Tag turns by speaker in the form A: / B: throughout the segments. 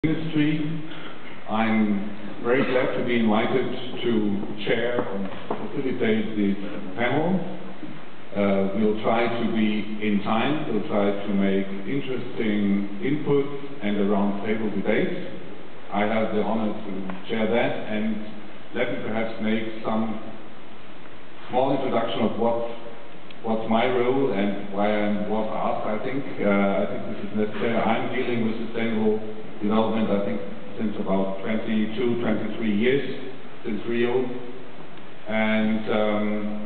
A: Ministry. I'm very glad to be invited to chair and facilitate this panel. We'll try to be in time, we'll try to make interesting inputs and a round-table debate. I have the honor to chair that, and let me perhaps make some small introduction of what's my role and why I was asked. I think this is necessary. I'm dealing with sustainable development, I think, since about 22, 23 years, since Rio. And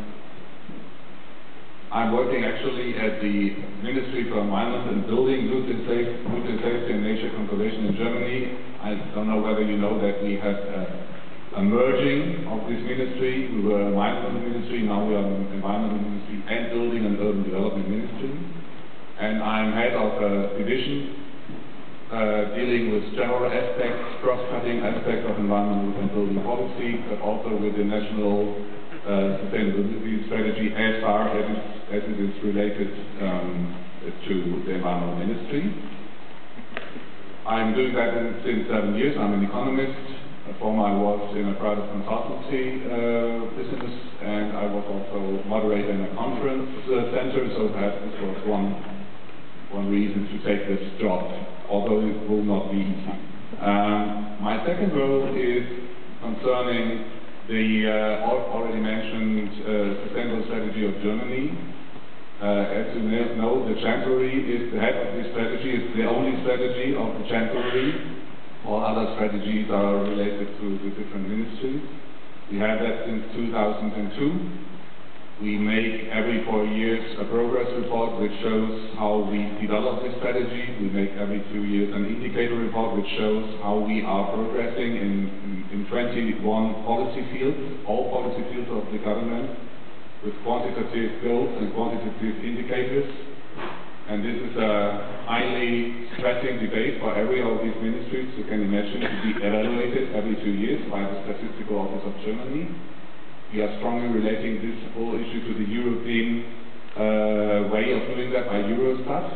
A: I'm working actually at the Ministry for Environment and Building, Nutrient Safety and Nature Conservation in Germany. I don't know whether you know that we had a merging of this ministry. We were Environmental Ministry, now we are Environmental Ministry and Building and Urban Development Ministry. And I'm head of a division dealing with general aspects, cross-cutting aspects of environmental and building policy, but also with the National Sustainability Strategy, ASR, as it is related to the Environmental Ministry. I'm doing that since 7 years. I'm an economist. Before I was in a private consultancy business, and I was also moderator in a conference center, so perhaps this was one reason to take this job, although it will not be easy. My second role is concerning the already mentioned Sustainable Strategy of Germany. As you know, the Chancellery is the head of this strategy. It's the only strategy of the Chancellery. All other strategies are related to the different ministries. We have that since 2002. We make every 4 years a progress report which shows how we develop this strategy. We make every 2 years an indicator report which shows how we are progressing in 21 policy fields, all policy fields of the government, with quantitative goals and quantitative indicators. And this is a highly stressing debate for every of these ministries, you can imagine, to be evaluated every 2 years by the Statistical Office of Germany. We are strongly relating this whole issue to the European way of doing that by Eurostat.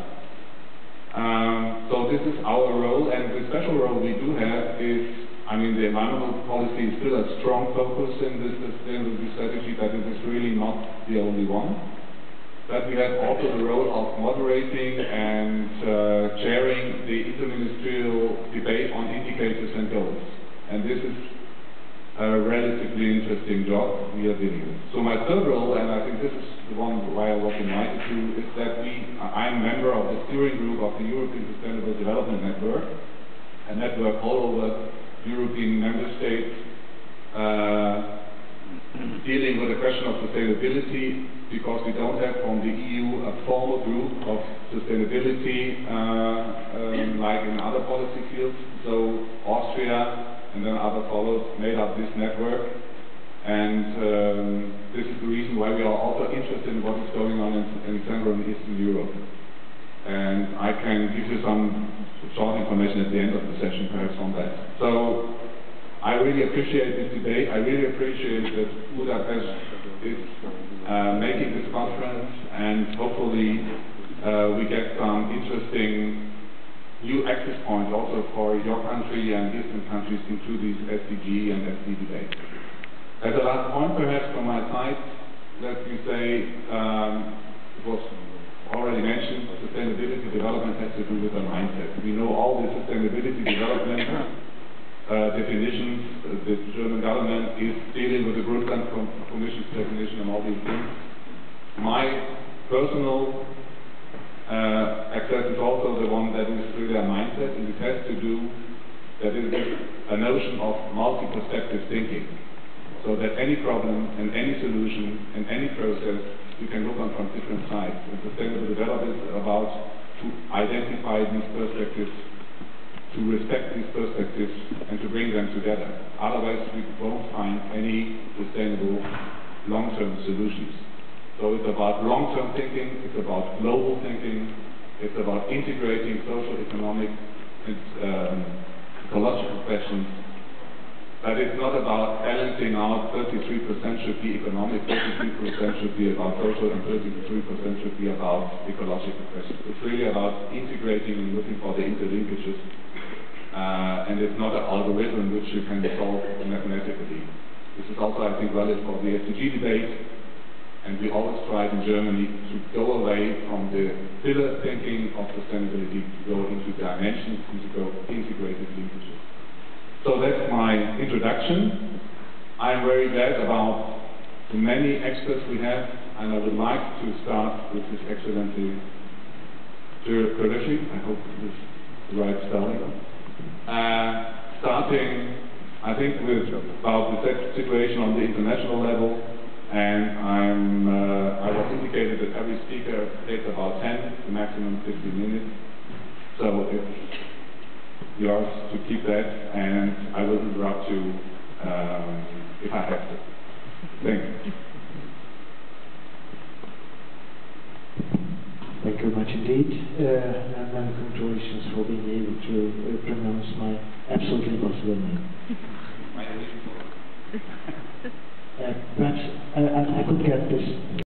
A: So this is our role, and the special role we do have is, the environmental policy is still a strong focus in this sustainability strategy, but it is really not the only one. But we have also the role of moderating and chairing the interministerial debate on indicators and goals. And this is a relatively interesting job we are dealing with. So my third role, and I think this is the one why I was invited to, is that I'm a member of the steering group of the European Sustainable Development Network, a network all over European member states dealing with the question of sustainability, because we don't have from the EU a formal group of sustainability like in other policy fields. So Austria and then other followed, made up this network, and this is the reason why we are also interested in what is going on in Central and Eastern Europe. And I can give you some short information at the end of the session, perhaps, on that. So I really appreciate this debate. I really appreciate that Budapest is making this conference, and hopefully we get some interesting new access points also for your country and Eastern countries into these SDG and SD debates. As a last point, perhaps from my side, let me say, it was already mentioned, sustainability development has to do with a mindset. We know all the sustainability development definitions. The German government is dealing with the Brundtland Commission's definition and all these things. My personal access is also the one that is really a mindset, and it has to do that it is a notion of multi-perspective thinking, so that any problem and any solution and any process you can look on from different sides. And sustainable development is about to identify these perspectives, to respect these perspectives, and to bring them together. Otherwise, we won't find any sustainable long-term solutions. So it's about long-term thinking, it's about global thinking, it's about integrating social, economic, and ecological questions. But it's not about balancing out 33% should be economic, 33% should be about social, and 33% should be about ecological questions. It's really about integrating and looking for the interlinkages and it's not an algorithm which you can solve mathematically. This is also, I think, valid for the SDG debate, and we always tried in Germany to go away from the pillar thinking of sustainability to go into dimensions and to go integrated linkages. So that's my introduction. I'm very glad about the many experts we have, and I would like to start with His Excellency Qureshi. I hope this is the right spelling. Starting, I think, with about the situation on the international level, and I was indicated that every speaker takes about 10, the maximum 15 minutes. So it's yours to keep that, and I will interrupt you if I have to. Thank you.
B: Thank you very much indeed, and many congratulations for being able to pronounce my absolutely impossible name. Perhaps I could get this